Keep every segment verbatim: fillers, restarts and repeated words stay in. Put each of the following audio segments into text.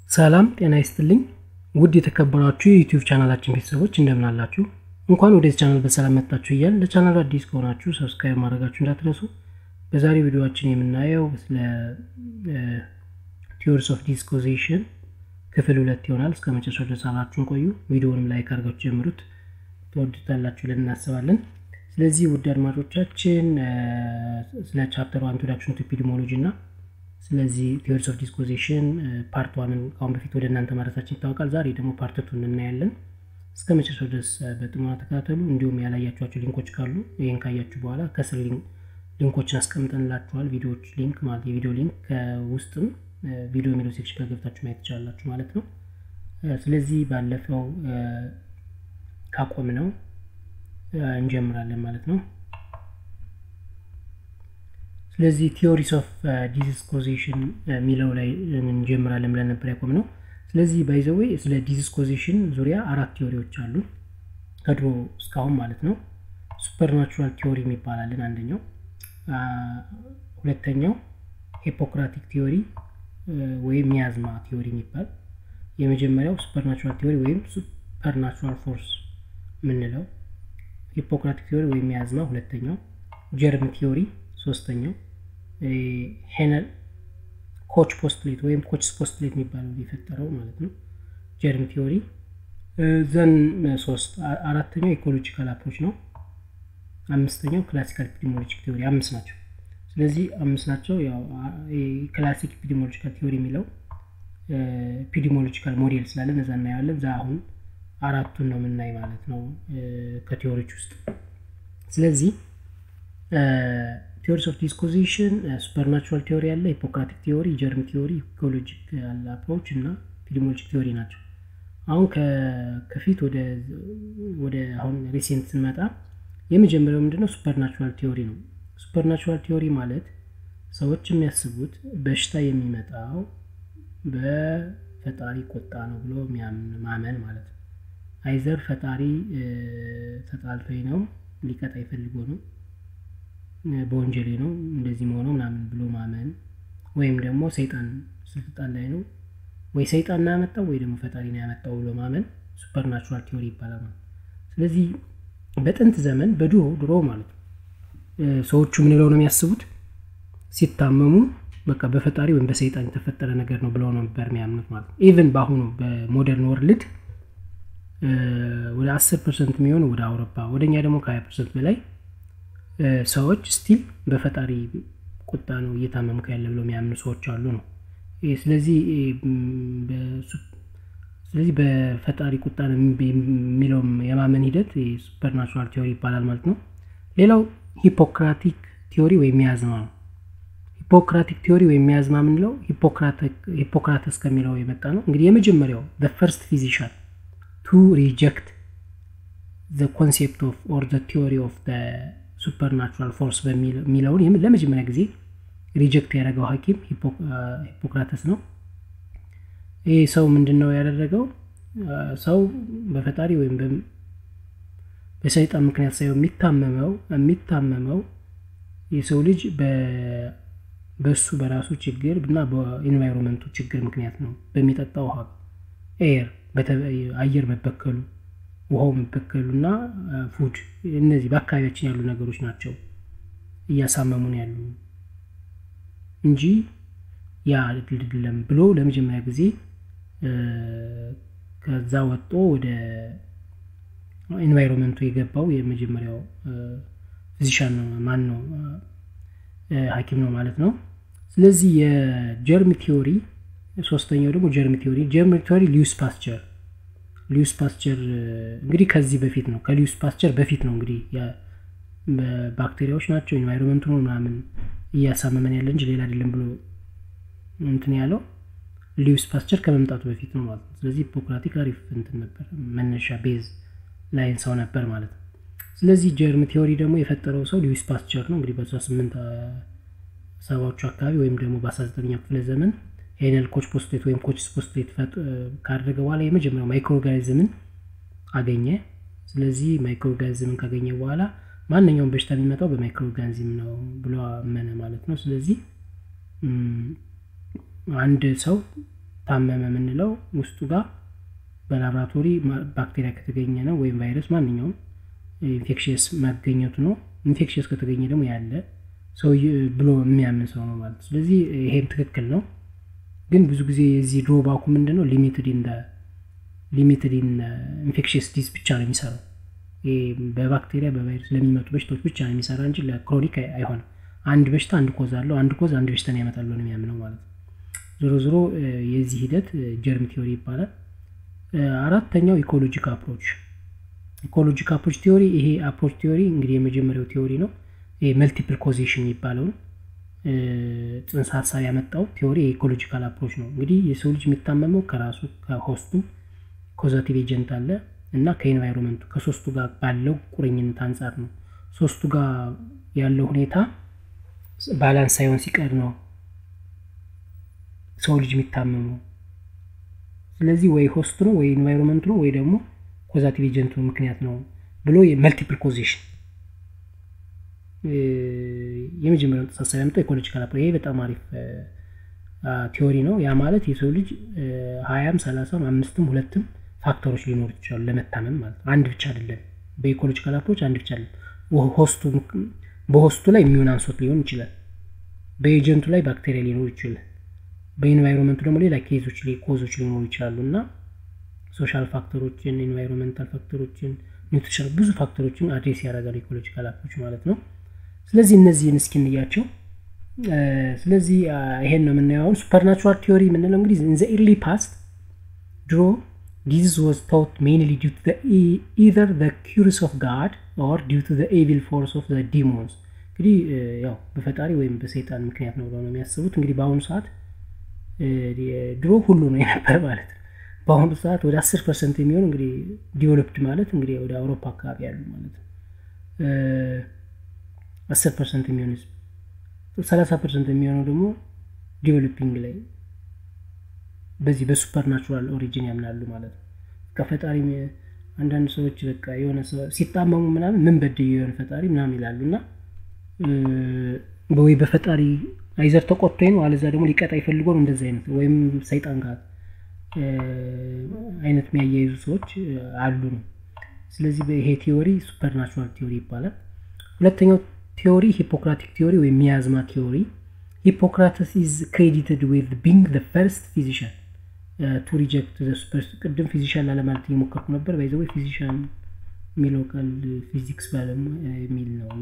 ሰላም ጤና ይስጥልኝ ውድ የተከበራችሁ የዩቲዩብ ቻናላችን ቤተሰቦች እንደምን አላችሁ እንኳን ወደዚህ ቻናል በሰላም መጣችሁ ይያል ለቻናሉ አዲስ ከሆናችሁ ሰብስክራይብ ማድረጋችሁን እንዳትረሱ በዛሬው ቪዲዮአችን የምናየው ስለ Theories of Disease Causation ክፍል ሁለት ይሆናል እስከ መጨረሻው ድረስ አብራችሁን ቆዩ ቪዲዮውን ላይክ አድርጋችሁ ጀምሩት ተወዱታላችሁ ብለን እናስባለን ስለዚህ ውድ አድማጮቻችን ስለ ቻፕተር one Introduction to Epidemiology እና ስለዚህ Theories of Disease Causation ፓርት one አሁን በፊት ወደ እናንተ ማድረሳችን ይታወቃል ዛሬ ደግሞ ፓርት two እናያለን እስከ መጨረሻው ድረስ በጥሞና ተከታተሉ እንዲሁም ያላያችኋቸው ሊንኮች ካሉ ይሄን ካያችሁ በኋላ ከስር ሊንኮችን አስቀምጠንላችኋል ቪዲዮዎች ሊንክ ማለት የቪዲዮ ሊንክ ከውስጥም ቪዲዮ ሜሎ ሴክሽን ላይ ገብታችሁ ማየት ትችላላችሁ ማለት ነው ስለዚህ ባለፈው ካቆምነው እንጀምራለን ማለት ነው ስለዚህ Theories of uh, Disease Causation ሚለው ላይ እንጀምራለን ብለን ነበር ያቆምነው ስለዚህ by the way ስለ Disease Causation ዙሪያ አራት ቲዮሪዎች አሉ ከድሮ እስካሁን ማለት ነው Supernatural Theory የሚባላልን አንደኛው ሁለተኛው Hippocratic Theory ወይም Miasma Theory የሚባል የመጀመሪያው Supernatural Theory ወይም Supernatural Force ምንለው Hippocratic Theory ወይም Miasma ሁለተኛው Germ Theory ሶስተኛው ሄነል ኮች ፖስቱሌት ወይም ኮች ፖስቱሌት የሚባለው ይፈጠረው ማለት ነው ጀርም ቲዮሪ ዘን ሶስት አራተኛው ኢኮሎጂካል አፕሮች ነው አምስተኛው ክላሲካል ኤፒዲሚዮሎጂክ ቲዮሪ አምስት ናቸው ስለዚህ አምስት ናቸው ያው ክላሲክ ኤፒዲሚዮሎጂካል ቲዮሪ የሚለው ኤፒዲሚዮሎጂካል ሞዴል ስላለ እዛና ያለን ዛ አሁን አራቱን ነው የምናይ ማለት ነው ከቲዮሪዎች ውስጥ ስለዚህ Theories of Disease Causation, uh, Supernatural Theory አለ Hippocratic Theory, Germ Theory, Ecological Approach እና Epidemiologic Theory ናቸው አሁን ከፊት ወደ ወደ አሁን ሪሰንት ስንመጣ የመጀመሪያው ምንድነው Supernatural Theory ነው Supernatural Theory ማለት ሰዎች የሚያስቡት በሽታ የሚመጣው በፈጣሪ ቁጣ ነው ብሎ ማመን ማለት ነው አይዘር ፈጣሪ ተጣልቶኝ ነው ሊቀጣ ይፈልጎ ነው በወንጀሌ ነው እንደዚህ መሆኑ ምናምን ብሎ ማመን ወይም ደግሞ ሰይጣን ስልጣን ላይ ነው ወይ ሰይጣን ነው ያመጣው ወይ ደግሞ ፈጣሪ ነው ያመጣው ብሎ ማመን ሱፐርናቹራል ቲዮሪ ይባላል ስለዚህ በጥንት ዘመን በድሮ ድሮ ማለት ሰዎቹ ምን ነው የሚያስቡት ሲታመሙ በቃ በፈጣሪ ወይም በሰይጣን የተፈጠረ ነገር ነው ብለው ነው ነበር የሚያምኑት ማለት ኢቭን ባሁኑ በሞደርን ወርልድ ወደ አስር ፐርሰንት የሚሆኑ ወደ አውሮፓ ወደኛ ደግሞ ከ ሃያ ፐርሰንት በላይ ሰዎች ስቲል በፈጣሪ ቁጣ ነው እየታመሙ ያለ ብለው የሚያምኑ ሰዎች አሉ ነው ስለዚህ ስለዚህ በፈጣሪ ቁጣ ነው የሚለው የማመን ሂደት ሱፐርናቹራል ቲዮሪ ይባላል ማለት ነው ሌላው ሂፖክራቲክ ቲዮሪ ወይ ሚያዝማ ነው ሂፖክራቲክ ቲዮሪ ወይ ሚያዝማ ምንለው ሂፖክራቲክ ሂፖክራተስ ከሚለው የመጣ ነው እንግዲህ የመጀመሪያው the first physician to reject the concept of or the theory of the supernatural force በሚለውን ለመጀመሪያ ጊዜ ሪጀክት ያደረገው ሐኪም ሂፖክራተስ ነው ይሄ ሰው ምንድነው ያደረገው ሰው በፈጣሪ ወይም በሰይጣን ምክንያት ሳይሆን የሚታመመው የሚታመመው የሰው ልጅ በሱ በራሱ ችግር እና በኢንቫይሮንመንቱ ችግር ምክንያት ነው በሚጠጣው ውሃ ኤር በአየር መበከሉ ውሃው መበከሉና ፉድ እነዚህ በአካባቢያችን ያሉ ነገሮች ናቸው እያሳመሙን ያሉ እንጂ ያ አይደለም ብሎ ለመጀመሪያ ጊዜ ከዛ ወጥቶ ወደ ኢንቫይሮንመንቱ የገባው የመጀመሪያው ፊዚሻን ነው ማን ነው ሐኪም ነው ማለት ነው ስለዚህ የጀርም ቲዮሪ ሶስተኛው ደግሞ ጀርም ቲዮሪ ጀርም ቲዮሪ ሊዩስ ፓስቸር ሊዩስ ፓስቸር እንግዲህ ከዚህ በፊት ነው ከሊዩስ ፓስቸር በፊት ነው እንግዲህ ያ ባክቴሪያዎች ናቸው ኢንቫይሮንመንቱ ነው ምናምን እያሳመመን ያለ እንጂ ሌላ አይደለም ብሎ እንትን ያለው ሊዩስ ፓስቸር ከመምጣቱ በፊት ነው ማለት ነው ስለዚህ ሂፖክራቲክ አሪፍ እንትን ነበር መነሻ ቤዝ ላይን ሰው ነበር ማለት ነው ስለዚህ ጀርም ቲዮሪ ደግሞ የፈጠረው ሰው ሊዩስ ፓስቸር ነው እንግዲህ በ18 ሰባዎቹ አካባቢ ወይም ደግሞ በ19ኛው ክፍለ ዘመን ሄነል ኮች ፖስቱሌት ወይም ኮች ፖስቱሌት ካደረገ በኋላ የመጀመሪያው ማይክሮኦርጋኒዝምን አገኘ ስለዚህ ማይክሮኦርጋኒዝምን ካገኘ በኋላ ማንኛውም በሽታ የሚመጣው በማይክሮኦርጋኒዝም ነው ብሎ አመነ ማለት ነው ስለዚህ አንድ ሰው ታመመ ምንለው ውስጡ ጋር በላብራቶሪ ባክቴሪያ ከተገኘ ነው ወይም ቫይረስ ማንኛውም ኢንፌክሽየስ ማገኘቱ ነው ኢንፌክሽየስ ከተገኘ ደግሞ ያለ ሰው ብሎ የሚያምን ሰው ነው ማለት ስለዚህ ይሄም ትክክል ነው ግን ብዙ ጊዜ እዚህ ድሮባኩ ምንድነው ሊሚትድ ኢን ሊሚትድ ኢን ኢንፌክሽየስ ዲዝ ብቻ ነው የሚሰራው በባክቴሪያ በቫይረስ ለሚመጡ በሽታዎች ብቻ ነው የሚሰራ እንጂ ለክሮኒክ አይሆንም አንድ በሽታ አንድ ኮዝ አለው አንድ ኮዝ አንድ በሽታን ያመጣል ነው የሚያምነው ማለት ዞሮ ዞሮ የዚህ ሂደት ጀርም ቲዮሪ ይባላል አራተኛው ኢኮሎጂካል አፕሮች ኢኮሎጂካል አፕሮች ቲዮሪ ይሄ አፕሮች ቲዮሪ እንግዲህ የመጀመሪያው ቲዮሪ ነው ይሄ መልቲፕል ኮዜሽን ይባላል ጽንሰ ሐሳብ ያመጣው ቲዮሪ ኢኮሎጂካል አፕሮች ነው እንግዲህ የሰው ልጅ የሚታመመው ከራሱ ከሆስቱ ኮዛቲቭ ኤጀንት አለ እና ከኤንቫይሮንመንቱ ከሶስቱ ጋር ባለው ቁርኝነት አንፃር ነው ሶስቱ ጋር ያለው ሁኔታ ባላንስ ሳይሆን ሲቀር ነው ሰው ልጅ የሚታመመው ስለዚህ ወይ ሆስቱ ነው ወይ ኤንቫይሮንመንቱ ነው ወይ ደግሞ ኮዛቲቭ ኤጀንቱ ምክንያት ነው ብሎ የመልቲፕል ኮዜሽን የመጀመሪያው ተሳሳቢ ያመጣው ኢኮሎጂካል አፕሮች ይሄ በጣም አሪፍ ቲዮሪ ነው ያ ማለት የሰው ልጅ ሀያም ሰላሳም አምስትም ሁለትም ፋክተሮች ሊኖሩ ይችላሉ ለመታመም ማለት አንድ ብቻ አይደለም በኢኮሎጂካል አፕሮች አንድ ብቻ አይደለም ሆስቱ በሆስቱ ላይ ኢሚዩን አንሶት ሊሆን ይችላል በኤጀንቱ ላይ ባክቴሪያ ሊኖር ይችላል በኤንቫይሮንመንቱ ደግሞ ሌላ ኬዞች ላይ ኮዞች ሊኖሩ ይችላሉና ሶሻል ፋክተሮችን ኤንቫይሮንመንታል ፋክተሮችን ኒውትሪሽናል ብዙ ፋክተሮችን አድሬስ ያደርጋል ኢኮሎጂካል አፕሮች ማለት ነው ስለዚህ እነዚህን እስኪ እንያቸው ስለዚህ ይሄን ነው የምናየው ሱፐርናቹራል ቲዮሪ ምንለው እንግዲህ in the early past draw this was thought mainly due to the either the curse of God or due to the evil force of the demons እንግዲህ ያው በፈጣሪ ወይም በሰይጣን ምክንያት ነው ብለው ነው የሚያስቡት እንግዲህ በአሁኑ ሰዓት ድሮ ሁሉ ነው የነበረ ማለት በአሁኑ ሰዓት ወደ አስር ፐርሰንት የሚሆን እንግዲህ ዲቨሎፕድ ማለት እንግዲህ ወደ አውሮፓ አካባቢ ያሉ ማለት አስር ፐርሰንት የሚሆን ሰላሳ ፐርሰንት የሚሆነው ደግሞ ዲቨሎፒንግ ላይ በዚህ በሱፐርናቹራል ኦሪጂን ያምናሉ ማለት ነው ከፈጣሪ አንዳንድ ሰዎች በቃ የሆነ ሰው ሲጣመሙ ምናምን ምን በደየ የሆነ ፈጣሪ ምናምን ይላሉና በወይ በፈጣሪ አይዘር ተቆጥቶኝ ነው አለዛ ደግሞ ሊቀጣ ይፈልጎ ነው እንደዛ አይነት ወይም ሰይጣን ጋር አይነት የሚያያይዙ ሰዎች አሉ ነው ስለዚህ በይሄ ቲዮሪ ሱፐርናቹራል ቲዮሪ ይባላል ሁለተኛው ቲዮሪ ሂፖክራቲክ ቲዮሪ ወይ ሚያዝማ ቲዮሪ Hippocrates is credited with being the first physician uh, to reject the super ቅድም physician ለማለት ይሞከርኩ ነበር by the way physician ሚሎካል ፊዚክስ ባለም የሚል ነውና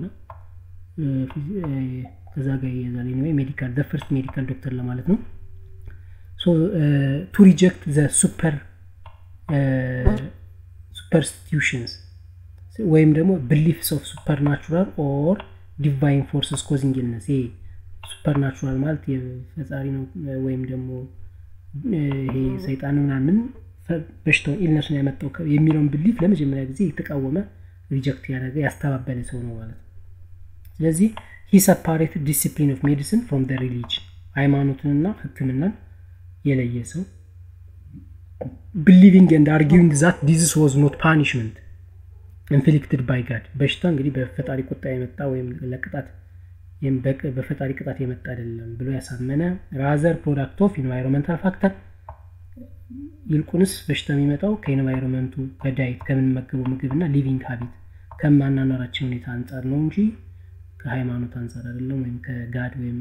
ከዛ ጋር ይያዛል ነው ሜዲካል the first medical doctor ለማለት ነው so uh, to reject the super uh, superstitions ወይም ደግሞ beliefs of supernatural or divine forces causing illness ይሄ ሱፐርናቹራል ማለት የፈጣሪ ነው ወይም ደግሞ ይሄ ሰይጣን ምናምን በሽታው ኢልነስ ነው ያመጣው የሚለውን belief ለመጀመሪያ ጊዜ የተቃወመ ሪጀክት ያደረገ ያስተባበለ ሰው ነው ማለት ስለዚህ he separated discipline of medicine from the religion ሃይማኖትንና ህክምናን የለየ ሰው believing and arguing that this was not punishment inflicted by God በሽታ እንግዲህ በፈጣሪ ቁጣ የመጣ ወይም ለቅጣት የምበቀ በፈጣሪ ቅጣት የመጣ አይደለም ብሎ ያሳመነ rather product of environmental factor ይልቁንስ በሽታ የሚመጣው ከኤንቫይሮንመንቱ ከዳይት ከምንመገበው ምግብና ሊቪንግ ሃቢት ከማናናራችን ሁኔታ አንፃር ነው እንጂ ከሃይማኖት አንፃር አይደለም ወይም ከጋድ ወይም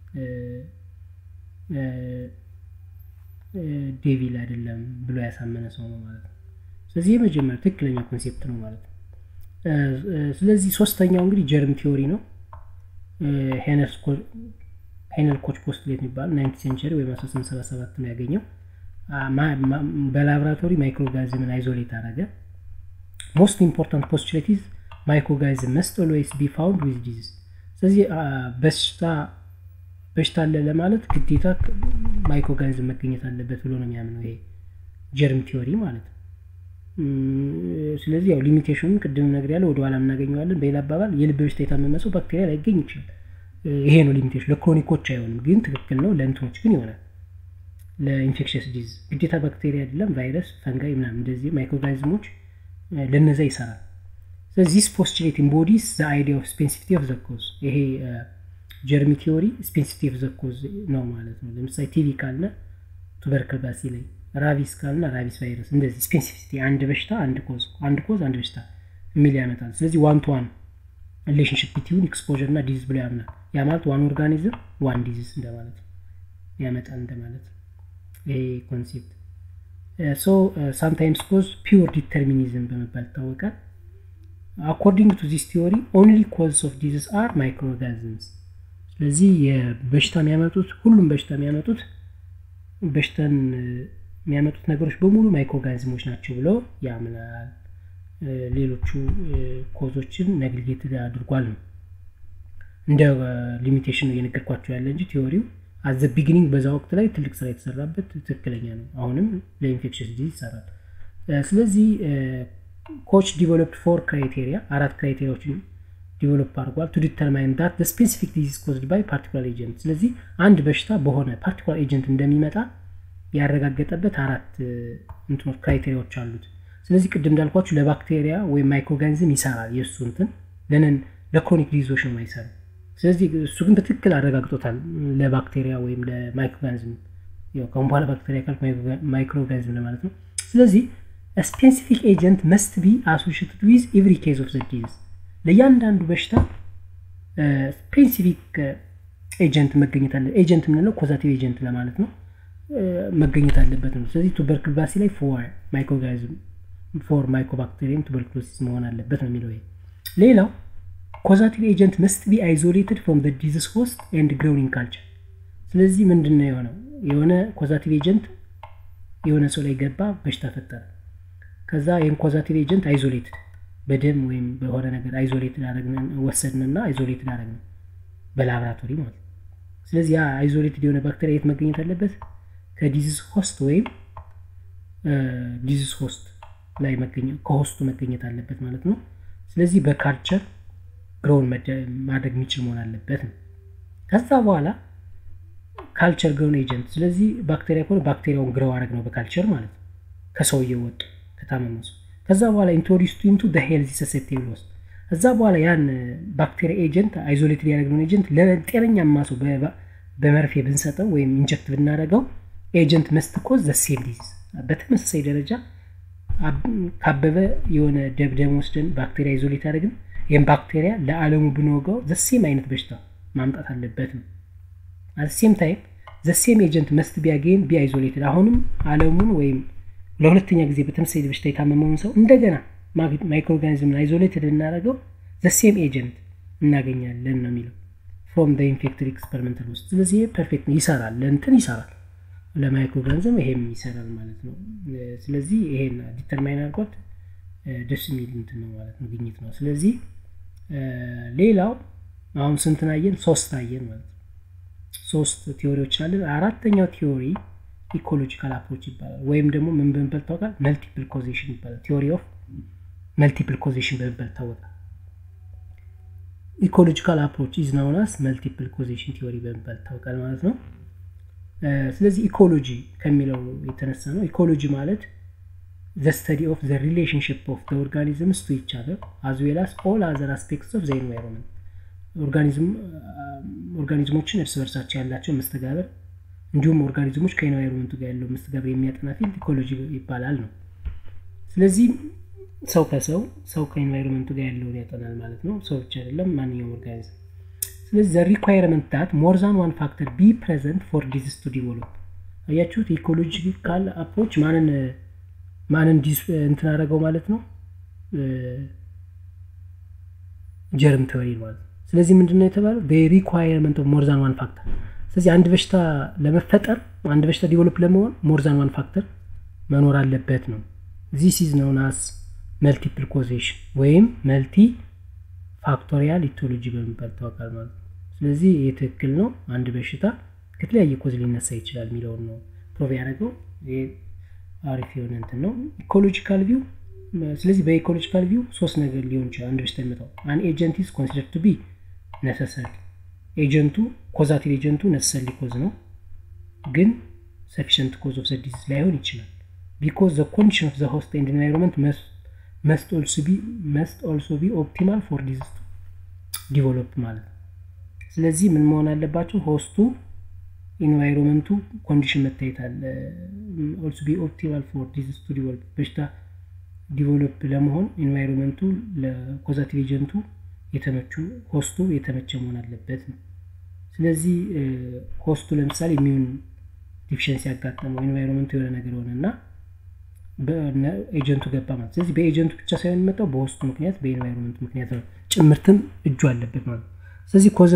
ዴቪል አይደለም ብሎ ያሳመነ ሰው ነው ማለት ነው ስለዚህ የመጀመሪያው ትክክለኛ ኮንሴፕት ነው ማለት ነው ስለዚህ ሶስተኛው እንግዲህ ጀርም ቲዮሪ ነው ሄነስ ሄነል ኮች ፖስቱሌት ይባላል nineteenth ሴንቸሪ ወይ አስራ ስምንት ሰባ ሰባት ነው ያገኘው በላብራቶሪ ማይክሮኦርጋኒዝምን አይዞሌት አደረገ most important postulate is microorganism must always be found with disease ስለዚህ በሽታ በሽታ አለ ለማለት ግዴታ ማይክሮኦርጋኒዝም መገኘት አለበት ብሎ ነው የሚያምነው ይሄ ጀርም ቲዮሪ ማለት ስለዚህ ያው ሊሚቴሽን ቅድም ነገር ያለው ወደ ኋላ እናገኘዋለን በሌላ አባባል የልብ በሽታ የታመመ ሰው ባክቴሪያ ላይ ይገኝ ይችላል ይሄ ነው ሊሚቴሽን ለክሮኒኮች አይሆንም ግን ትክክል ነው ለእንትኖች ግን ይሆናል ለኢንፌክሽየስ ዲዝ ግዴታ ባክቴሪያ አይደለም ቫይረስ ፈንጋይ ምናምን እንደዚህ ማይክሮኦርጋኒዝሞች ለነዛ ይሰራል ስለዚህ this postulate embodies the idea of specificity of the cause ይሄ ጀርም ቲዮሪ specificity of the cause ነው ማለት ነው ለምሳሌ ቲቪ ካለ ቱበርክል ባሲሊ ራቢስ ካልና ራቢስ ቫይረስ እንደዚህ ስፔሲፊሲቲ አንድ በሽታ አንድ ኮዝ አንድ ኮዝ አንድ በሽታ የሚል ያመጣል ስለዚህ ዋን ቱ ዋን ሪሌሽንሺፕ ቢትዊን ኤክስፖዠር እና ዲዚዝ ብሎ ያምናል ያ ማለት ዋን ኦርጋኒዝም ዋን ዲዚዝ እንደማለት ያመጣል እንደማለት ይሄ ኮንሴፕት ሶ sometimes cause pure determinism በመባል ይታወቃል according to this theory only causes of disease are microorganisms ስለዚህ የበሽታ የሚያመጡት ሁሉም በሽታ የሚያመጡት በሽታን የሚያመጡት ነገሮች በሙሉ ማይክሮኦርጋኒዝሞች ናቸው ብሎ ያምናል ሌሎቹ ኮዞችን ነግሊጌት አድርጓል ነው እንደ ሊሚቴሽን ነው የነገርኳችሁ ያለ እንጂ ቲዮሪው at the beginning በዛ ወቅት ላይ ትልቅ ስራ የተሰራበት ትክክለኛ ነው አሁንም ለኢንፌክሽስ ዲዚዝ ይሰራል ስለዚህ ኮች ዲቨሎፕድ ፎር ክራይቴሪያ አራት ክራይቴሪያዎችን ዲቨሎፕ አድርጓል to determine that the specific disease caused by particular agent ስለዚህ አንድ በሽታ በሆነ particular agent እንደሚመጣ ያረጋገጠበት አራት እንትኖች ክራይቴሪያዎች አሉት ስለዚህ ቅድም እንዳልኳችሁ ለባክቴሪያ ወይ ማይክሮኦርጋኒዝም ይሰራል የሱ እንትን ለነን ለክሮኒክ ዲዚዞች ነው የማይሰራው ስለዚህ እሱ ግን በትክክል አረጋግጦታል ለባክቴሪያ ወይም ለማይክሮኦርጋኒዝም ያው ኮምፓለ ባክቴሪያ ካልኩ ማይክሮኦርጋኒዝም ለማለት ነው ስለዚህ a specific agent must be associated with every case of the disease ለያንዳንዱ በሽታ ስፔሲፊክ ኤጀንት መገኘት አለ ኤጀንት ምንለው ኮዛቲቭ ኤጀንት ለማለት ነው መገኘት አለበት ነው ስለዚህ ቱበርክል ባሲሊ ፎር ማይክሮኦርጋኒዝም ፎር ማይኮባክቴሪየም ቱበርኩሎሲስ መሆን አለበት ነው የሚለው ሌላው causative agent must be isolated from the disease host and growing culture ስለዚህ ምንድነው የሆነው የሆነ causative agent የሆነ ሰው ላይ ገባ በሽታ ፈጠረ ከዛ ይሄን causative agent isolated በደም ወይም በሆነ ነገር isolated አደረግን ወሰድንና isolated አደረግን በላብራቶሪ ማለት ስለዚህ ያ isolated የሆነ ባክቴሪያ የት መገኘት አለበት ከዲዚዝ ሆስት ወይም ዲዚዝ ሆስት ላይ መገኘት ከሆስቱ መገኘት አለበት ማለት ነው ስለዚህ በካልቸር ግሮውን ማድረግ የሚችል መሆን አለበት ነው ከዛ በኋላ ካልቸር ግሮውን ኤጀንት ስለዚህ ባክቴሪያ ኮን ባክቴሪያውን ግሮው አድርግ ነው በካልቸር ማለት ነው ከሰው እየወጡ ከታመመው ከዛ በኋላ ኢንትሮዲዩስድ ኢንቱ ዘ ሄልዚ ሰሴፕቲብል ሆስት ከዛ በኋላ ያን ባክቴሪያ ኤጀንት አይዞሌትድ ያደረግነው ኤጀንት ለጤነኛ ማሰው በመርፌ ብንሰጠው ወይም ኢንጀክት ብናደርገው ኤጀንት መስት ኮዝ ዘ ሴም ዲዚዝ በተመሳሳይ ደረጃ ካበበ የሆነ ደብደም ወስደን ባክቴሪያ አይዞሌት አደረግን ይሄን ባክቴሪያ ለዓለሙ ብንወጋው ዘ ሴም አይነት በሽታ ማምጣት አለበት ነው at the same time the same agent must be again be isolated አሁንም ዓለሙን ወይም ለሁለተኛ ጊዜ በተመሳሳይ በሽታ የታመመውን ሰው እንደገና ማይክሮኦርጋኒዝምን አይዞሌትድ እናደርገው the same agent እናገኛለን ነው የሚለው from the infected experimental host ስለዚህ ፐርፌክት ነው ይሰራል ለእንትን ይሰራል ለማይክሮኦርጋኒዝም ይሄም ይሰራል ማለት ነው ስለዚህ ይሄን ዲተርማይን አድርጎት ደስ የሚል እንትን ነው ማለት ነው ግኝት ነው ስለዚህ ሌላው አሁን ስንት ናየን ሶስት ናየን ማለት ሶስት ቲዮሪዎች አሉ አራተኛው ቲዮሪ ኢኮሎጂካል አፕሮች ይባላል ወይም ደግሞ ምን በመባል ታውቃል መልቲፕል ኮዜሽን ይባላል ቲዮሪ ኦፍ መልቲፕል ኮዜሽን በመባል ታውቃል ኢኮሎጂካል አፕሮች ኢዝ ናውን አስ መልቲፕል ኮዜሽን ቲዮሪ በመባል ታውቃል ማለት ነው ስለዚህ ኢኮሎጂ ከሚለው የተነሳ ነው ኢኮሎጂ ማለት the study of the relationship of the organisms to each other as well as all other aspects of the environment organism ኦርጋኒዝሞችን እርስ በርሳቸው ያላቸው መስተጋብር እንዲሁም ኦርጋኒዝሞች ከኤንቫይሮንመንቱ ጋር ያለው መስተጋብር የሚያጠና ፊልድ ኢኮሎጂ ይባላል ነው ስለዚህ ሰው ከሰው ሰው ከኤንቫይሮንመንቱ ጋር ያለውን ያጠናል ማለት ነው ሰው ብቻ አይደለም ማንኛውም ኦርጋኒዝም ስለዚህ the requirement that more than one factor be present for disease to develop አያችሁት ኢኮሎጂካል አፕሮች ማንን ማንን ዲስ እንትን አደረገው ማለት ነው ጀርም ቲዮሪ ማለት ስለዚህ ምንድነው የተባለው the requirement of more than one factor ስለዚህ አንድ በሽታ ለመፈጠር አንድ በሽታ ዲቨሎፕ ለመሆን more than one factor መኖር አለበት ነው this is known as multiple causation ወይም multi factorial etiology በመባል ታውቃል ማለት ስለዚህ ይሄ ትክክል ነው አንድ በሽታ ከተለያየ ኮዝ ሊነሳ ይችላል የሚለው ነው ፕሮቭ ያደረገው ይሄ አሪፍ የሆነ እንትን ነው ኢኮሎጂካል ቪው ስለዚህ በኢኮሎጂካል ቪው ሶስት ነገር ሊሆን ይችላል አንድ በሽታ የሚመጣው an agent is considered to be necessary ኤጀንቱ ኮዛቲቭ ኤጀንቱ necessary cause ነው ግን sufficient cause of the disease ላይሆን ይችላል because the condition of the host and environment must must also be must also be optimal for disease to develop ማለት ስለዚህ ምን መሆን አለባቸው ሆስቱ ኢንቫይሮንመንቱ ኮንዲሽን መታየት አለ also be optimal for disease to develop በሽታ ዲቨሎፕ ለመሆን ኢንቫይሮንመንቱ ለኮዛቲቭ ኤጀንቱ የተመቹ ሆስቱ የተመቸ መሆን አለበት ስለዚህ ሆስቱ ለምሳሌ ኢሚዩን ዲፊሸንሲ ያጋጠመው ኢንቫይሮንመንቱ የሆነ ነገር ሆነና በኤጀንቱ ገባ ማለት ስለዚህ በኤጀንቱ ብቻ ሳይሆን የሚመጣው በሆስቱ ምክንያት በኢንቫይሮንመንቱ ምክንያት ጭምርትም እጁ አለበት ማለት ስለዚህ ኮዘ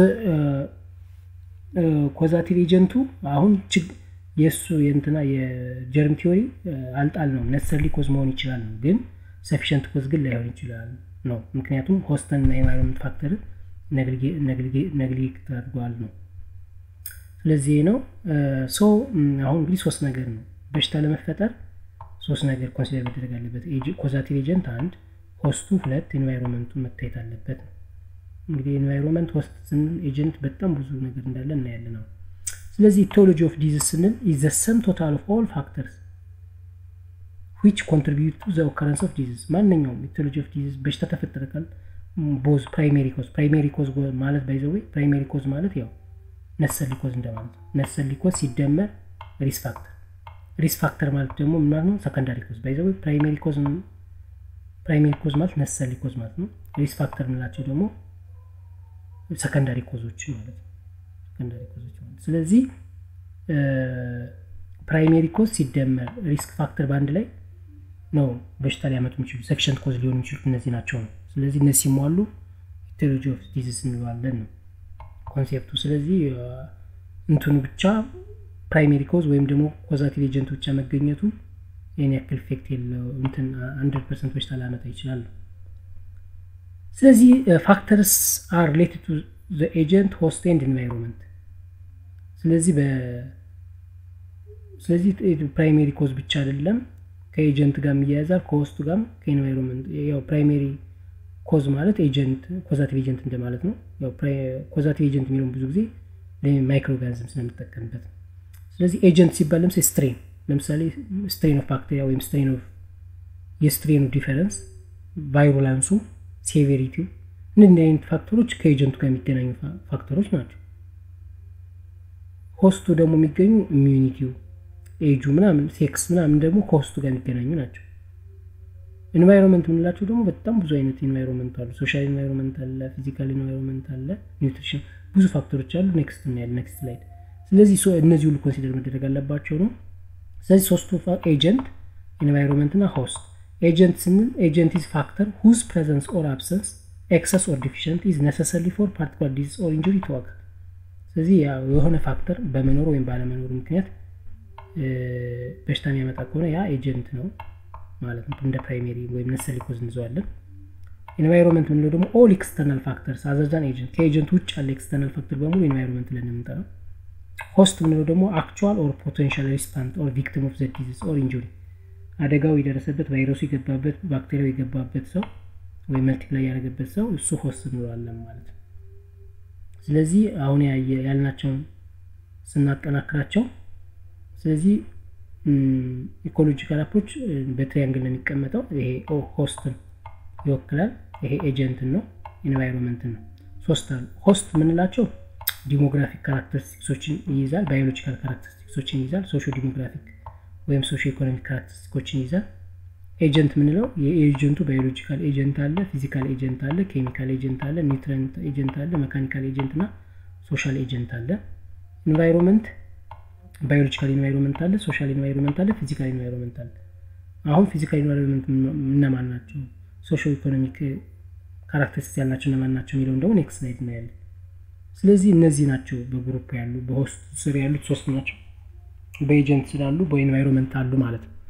ኮዛቲቭ ኤጀንቱ አሁን የሱ የእንትና የጀርም ቲዮሪ አልጣል ነው ነሰሊ ኮዝ መሆን ይችላል ግን ሰፊሽንት ኮዝ ግን ላይሆን ይችላል ነው ምክንያቱም ሆስትን እና ኢንቫይሮንመንት ፋክተር ነግሊጌት አድርጓል ነው ስለዚህ ነው ሶ አሁን እንግዲህ ሶስት ነገር ነው በሽታ ለመፈጠር ሶስት ነገር ኮንሲደር መደረግ አለበት ኮዛቲቭ ኤጀንት አንድ ሆስቱ ሁለት ኢንቫይሮንመንቱ መታየት አለበት እንግዲህ ኢንቫይሮንመንት ሆስት ኤጀንት በጣም ብዙ ነገር እንዳለ እናያለን ነው ስለዚህ etiology of disease ስንል is the sum total of all factors which contribute to the occurrence of disease ማንኛውም etiology of disease በሽታ ተፈጠረ ካል both primary cause primary cause ማለት by the way primary cause ማለት ያው necessary cause እንደማለት ነው necessary cause ሲደመር risk factor risk factor ማለት ደግሞ ምን ማለት ነው secondary cause by the way primary cause primary cause ማለት necessary cause ማለት ነው risk factor ምንላቸው ደግሞ secondary causeዎች ማለት ነው secondary causeዎች ማለት ስለዚህ primary cause ሲደመር risk factor ባንድ ላይ ነው በሽታ ሊያመጡ የሚችሉ sufficient cause ሊሆኑ የሚችሉ እነዚህ ናቸው ነው ስለዚህ እነዚህ ሲሟሉ etiology of disease እንለዋለን ነው ኮንሴፕቱ ስለዚህ እንትኑ ብቻ primary cause ወይም ደግሞ causative agent ብቻ መገኘቱ የኔ ያክል ኢፌክት የለው እንትን one hundred percent በሽታ ሊያመጣ ይችላል ስለዚህ factors are related to the agent host and environment ስለዚህ በ ስለዚህ primary cause ብቻ አይደለም ከኤጀንት ጋር የሚያያዛል ከሆስቱ ጋር ከኢንቫይሮንመንት ያው primary cause ማለት ኤጀንት causative agent እንደማለት ነው ያው causative agent የሚለው ብዙ ጊዜ ለማይክሮኦርጋኒዝም ስለምትጠቀምበት ስለዚህ ኤጀንት ሲባል ለምሳሌ ስትሬን ለምሳሌ ስትሬን ኦፍ ባክቴሪያ ወይም ስትሬን ኦፍ የስትሬን ዲፈረንስ ቫይሩላንሱ ሴቨሪቲው እነዚህ አይነት ፋክተሮች ከኤጀንቱ ጋር የሚገናኙ ፋክተሮች ናቸው ሆስቱ ደግሞ የሚገኙ ኢሚዩኒቲው ኤጁ ምናምን ሴክስ ምናምን ደግሞ ከሆስቱ ጋር የሚገናኙ ናቸው ኢንቫይሮንመንት ምንላቸው ደግሞ በጣም ብዙ አይነት ኢንቫይሮንመንት አሉ ሶሻል ኢንቫይሮንመንት አለ ፊዚካል ኢንቫይሮንመንት አለ ኒውትሪሽን ብዙ ፋክተሮች አሉ ኔክስት ነው ያለ ኔክስት ስላይድ ስለዚህ እነዚህ ሁሉ ኮንሲደር መደረግ አለባቸው ነው ስለዚህ ሶስቱ ኤጀንት ኢንቫይሮንመንት እና ሆስት ኤጀንት ስንል ኤጀንት is factor whose presence or absence excess or deficient is necessary for particular disease or injury to occur ስለዚህ ያው የሆነ ፋክተር በመኖር ወይም ባለመኖር ምክንያት በሽታ የሚያመጣ ከሆነ ያ ኤጀንት ነው ማለት ነው እንደ ፕራይመሪ ወይም necessary cause እንዘዋለን ኢንቫይሮንመንት ምንለው ደግሞ all external factors other than agent ከኤጀንት ውጭ ያለ ኤክስተርናል ፋክተር በሙሉ ኢንቫይሮንመንት ላይ እንጠራው ሆስት ምንለው ደግሞ actual or potential recipient or victim of the disease or injury አደጋው የደረሰበት ቫይረሱ የገባበት ባክቴሪያው የገባበት ሰው ወይ መልቲፕላይ ያደረገበት ሰው እሱ ሆስት እንለዋለን ማለት ነው ስለዚህ አሁን ያልናቸው ስናጠናክራቸው ስለዚህ ኢኮሎጂካል አፕሮች በትሪያንግል ነው የሚቀመጠው ይሄ ሆስትን ይወክላል ይሄ ኤጀንት ነው ኢንቫይሮንመንት ነው ሶስት አሉ ሆስት ምንላቸው ዲሞግራፊክ ካራክተሪስቲክሶችን ይይዛል ባዮሎጂካል ካራክተሪስቲክሶችን ይይዛል ሶሺዮ ዲሞግራፊክ ወይም ሶሺዮ ኢኮኖሚክ ካራክተሪስቲክሶችን ይይዛል ኤጀንት ምንለው የኤጀንቱ ባዮሎጂካል ኤጀንት አለ ፊዚካል ኤጀንት አለ ኬሚካል ኤጀንት አለ ኒውትሪየንት ኤጀንት አለ ሜካኒካል ኤጀንት እና ሶሻል ኤጀንት አለ ኢንቫይሮንመንት ባዮሎጂካል ኢንቫይሮንመንት አለ ሶሻል ኢንቫይሮንመንት አለ ፊዚካል ኢንቫይሮንመንት አለ አሁን ፊዚካል ኢንቫይሮንመንት እነማን ናቸው ሶሺዮ ኢኮኖሚክ ካራክተሪስቲክስ ያላቸው እነማን ናቸው የሚለው ደግሞ ኔክስት ስላይድ ነው ያለው ስለዚህ እነዚህ ናቸው በግሩፕ ያሉ በሆስት ስር ያሉት ሶስት ናቸው በኤጀንት ስላሉ በኢንቫይሮንመንት አሉ ማለት ነው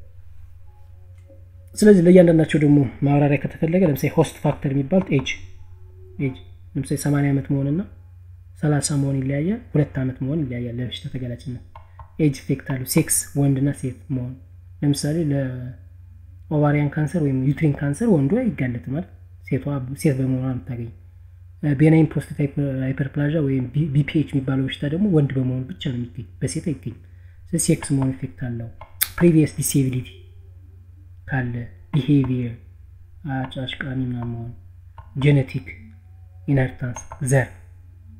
ስለዚህ ለእያንዳንዳቸው ደግሞ ማብራሪያ ከተፈለገ ለምሳሌ ሆስት ፋክተር የሚባል ኤጅ ኤጅ ለምሳሌ ሰማንያ ዓመት መሆንና ሰላሳ መሆን ይለያያል ሁለት ዓመት መሆን ይለያያል ለበሽታ ተጋላጭነት ኤጅ ኢፌክት አሉ ሴክስ ወንድና ሴት መሆን ለምሳሌ ለኦቫሪያን ካንሰር ወይም ዩትሪን ካንሰር ወንዱ ይጋለጥ ማለት ሴቷ ሴት በመሆኗ የምታገኝ ቤናይን ፕሮስቴት ሃይፐርፕላዥያ ወይም ቢፒኤች የሚባለው በሽታ ደግሞ ወንድ በመሆኑ ብቻ ነው የሚገኝ በሴት አይገኝ ስለዚህ ሴክስ መሆን ኢፌክት አለው ፕሪቪየስ ዲሴቢሊቲ ካለ ቢሄቪየር አጫጭቃሚ ምናምን ጄኔቲክ ኢንሄሪታንስ ዘር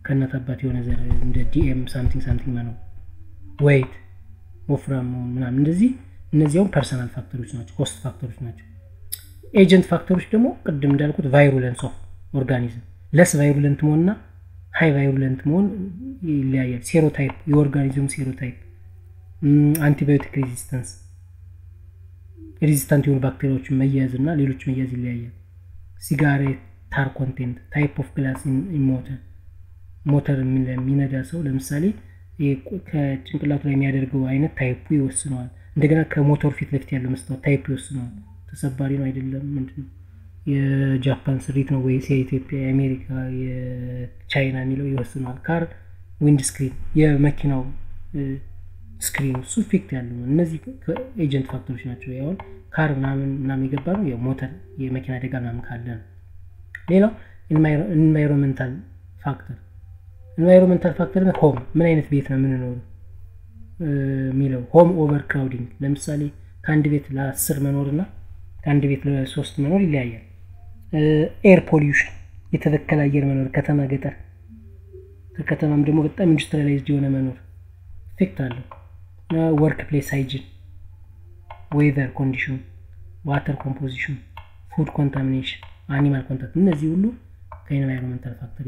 ከነታባት የሆነ ዘር እንደ ዲኤም ሳምቲንግ ሳምቲንግ ነው weight ወፍራም ምናምን እንደዚህ እነዚያው ፐርሰናል ፋክተሮች ናቸው ኮስት ፋክተሮች ናቸው ኤጀንት ፋክተሮች ደግሞ ቅድም እንዳልኩት ቫይሩለንስ ኦፍ ኦርጋኒዝም ለስ ቫይሩለንት መሆንና ሃይ ቫይሩለንት መሆን ይለያያል ሴሮታይፕ የኦርጋኒዝም ሴሮታይፕ አንቲባዮቲክ ሬዚስታንስ ሬዚስታንት የሆኑ ባክቴሪያዎች መያዝና ሌሎች መያዝ ይለያያል ሲጋሬት ታር ኮንቴንት ታይፕ ኦፍ ግላስ ኢን ሞተር ሞተር የሚነዳ ሰው ለምሳሌ ከጭንቅላቱ ላይ የሚያደርገው አይነት ታይፑ ይወስነዋል እንደገና ከሞተር ፊት ለፊት ያለው መስታወት ታይፑ ይወስነዋል ተሰባሪ ነው አይደለም ምንድነው የጃፓን ስሪት ነው ወይስ የኢትዮጵያ የአሜሪካ የቻይና የሚለው ይወስነዋል ካር ዊንድ ስክሪን የመኪናው ስክሪን ሱፊክት ያለው እነዚህ ኤጀንት ፋክተሮች ናቸው ያው ካር ምናምን ምናምን ይገባሉ የሞተር የመኪና አደጋ ምናምን ካለ ሌላው ኢንቫይሮንመንታል ፋክተር ኢንቫይሮንመንታል ፋክተር ነው ሆም ምን አይነት ቤት ነው ምን ነው ሚለው ሆም ኦቨር ክራውዲንግ ለምሳሌ ከአንድ ቤት ለ10 መኖርና ከአንድ ቤት ለ3 መኖር ይለያያል ኤር ፖሊዩሽን የተበከለ አየር መኖር ከተማ ገጠር ከተማም ደግሞ በጣም ኢንዱስትሪያላይዝድ የሆነ መኖር ኢፌክት አለው ወርክ ፕሌስ ሃይጂን ዌዘር ኮንዲሽን ዋተር ኮምፖዚሽን ፉድ ኮንታሚኔሽን አኒማል ኮንታክት እነዚህ ሁሉ ከኢንቫይሮንመንታል ፋክተር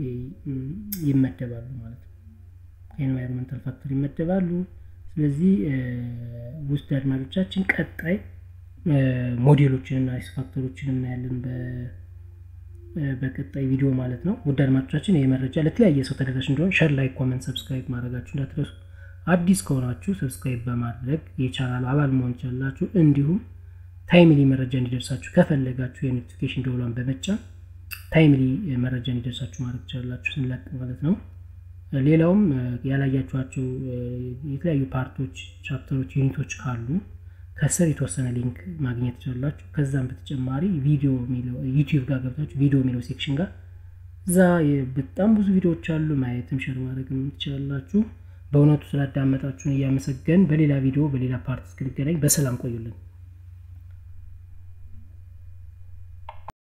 ይመደባሉ ማለት ነው ከኢንቫይሮንመንታል ፋክተር ይመደባሉ ስለዚህ ውስጥ አድማጮቻችን ቀጣይ ሞዴሎችንና ሪስክ ፋክተሮችን እናያለን በ በቀጣይ ቪዲዮ ማለት ነው ውድ አድማጮቻችን ይሄ መረጃ ለተለያየ ሰው ተደራሽ እንዲሆን ሼር ላይክ ኮሜንት ሰብስክራይብ ማድረጋችሁ እንዳትረሱ አዲስ ከሆናችሁ ሰብስክራይብ በማድረግ የቻናሉ አባል መሆን ይችላልላችሁ እንዲሁም ታይምሊ መረጃ እንዲደርሳችሁ ከፈለጋችሁ የኖቲፊኬሽን ደወሉን በመጫን ታይምሊ መረጃ እንዲደርሳችሁ ማድረግ ይችላልላችሁ ስንለቅ ማለት ነው ሌላውም ያላያችኋቸው የተለያዩ ፓርቶች ቻፕተሮች ዩኒቶች ካሉ ከስር የተወሰነ ሊንክ ማግኘት ይችላልላችሁ ከዛም በተጨማሪ ቪዲዮ ሚለው ዩቲዩብ ጋር ገብታችሁ ቪዲዮ ሚለው ሴክሽን ጋር እዛ በጣም ብዙ ቪዲዮዎች አሉ ማየትም ሼር ማድረግም ትችላላችሁ በእውነቱ ስላዳመጣችሁን እያመሰገን በሌላ ቪዲዮ በሌላ ፓርት እስክንገናኝ በሰላም ቆዩልን